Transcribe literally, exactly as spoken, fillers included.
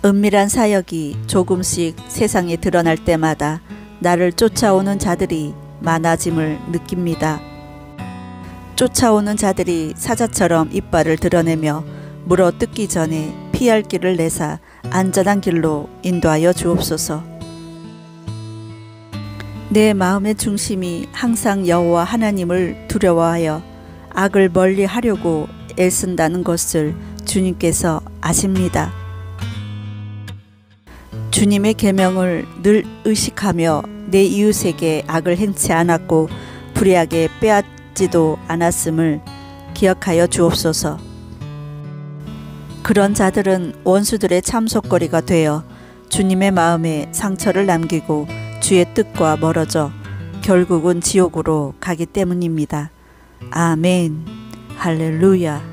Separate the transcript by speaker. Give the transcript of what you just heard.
Speaker 1: 은밀한 사역이 조금씩 세상에 드러날 때마다 나를 쫓아오는 자들이 많아짐을 느낍니다. 쫓아오는 자들이 사자처럼 이빨을 드러내며 물어뜯기 전에 피할 길을 내사 안전한 길로 인도하여 주옵소서. 내 마음의 중심이 항상 여호와 하나님을 두려워하여 악을 멀리 하려고 애쓴다는 것을 주님께서 아십니다. 주님의 계명을 늘 의식하며 내 이웃에게 악을 행치 않았고 불의하게 빼앗지도 않았음을 기억하여 주옵소서. 그런 자들은 원수들의 참속거리가 되어 주님의 마음에 상처를 남기고 주의 뜻과 멀어져 결국은 지옥으로 가기 때문입니다. 아멘. 할렐루야.